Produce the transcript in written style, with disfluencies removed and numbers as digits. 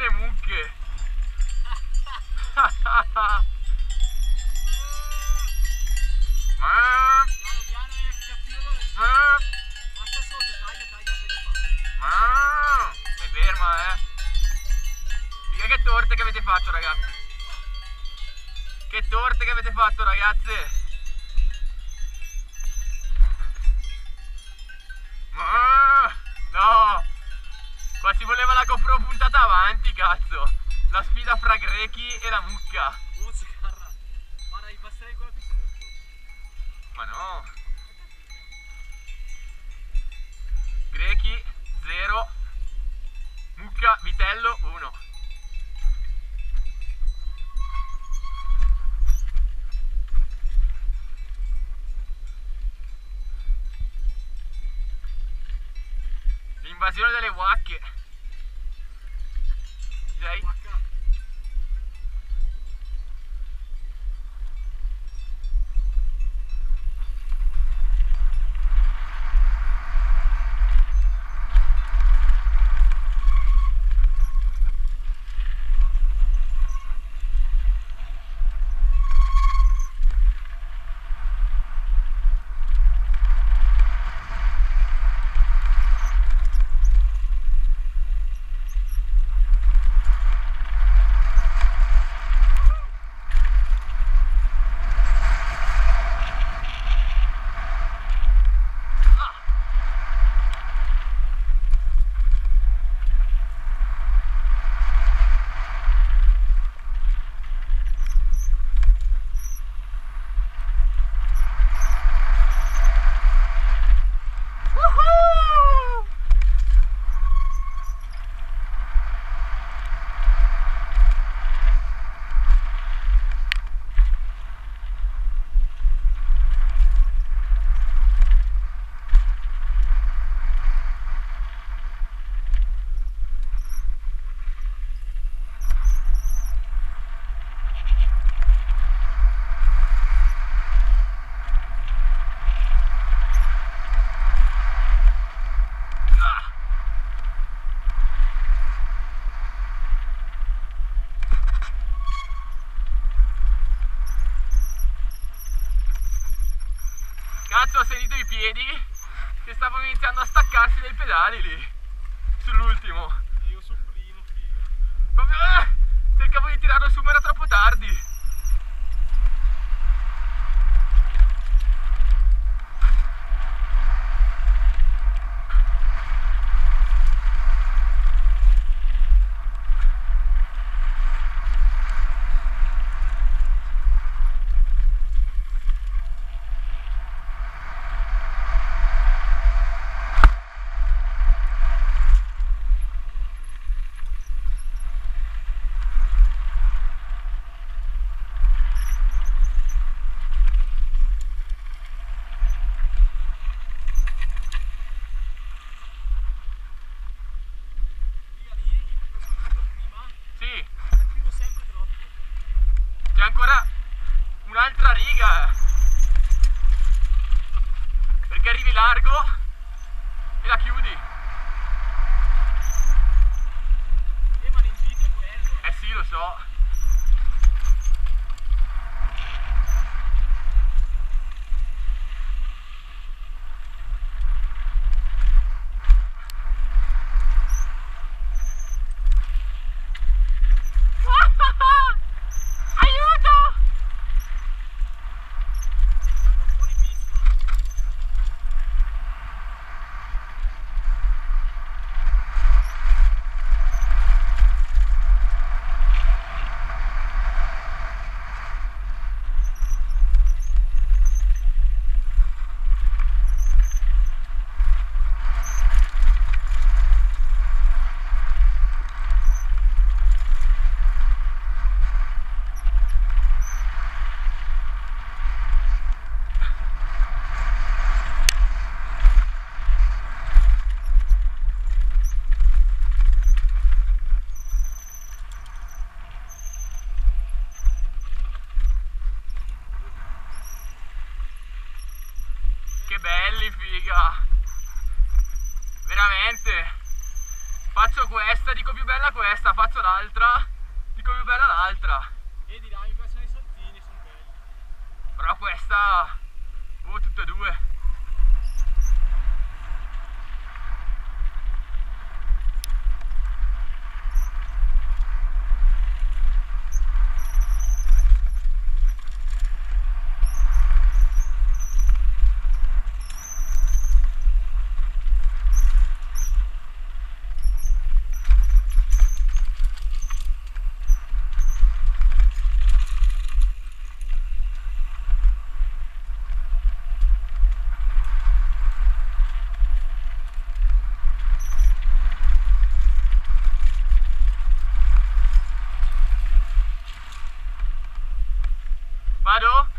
le mucche. Piano piano e che cattivo lo vedi. Basta sotto, taglia, sai che fa. Stai ferma, Figa, che torte che avete fatto, ragazzi. Che torte che avete fatto, ragazze. No, qua ci voleva la GoPro puntata avanti, cazzo. La sfida fra grechi e la mucca. Carra. Guarda, i passerei ancora più sotto. Ma no. Grechi 0, mucca vitello 1. L'invasione delle wacche. Ci sei? Cazzo, ho sentito i piedi che stavano iniziando a staccarsi dai pedali lì, sull'ultimo. Io sul primo, figa. Proprio, cercavo di tirarlo su ma era troppo tardi. C'è ancora un'altra riga perché arrivi largo e la chiudi. Ma l'invito è quello. Eh sì, lo so. Che belli, figa! Veramente! Faccio questa questa, dico più bella questa, faccio l'altra, dico più bella l'altra. E di là mi piacciono i saltini, sono belli. Però questa, tutte e due. Vado?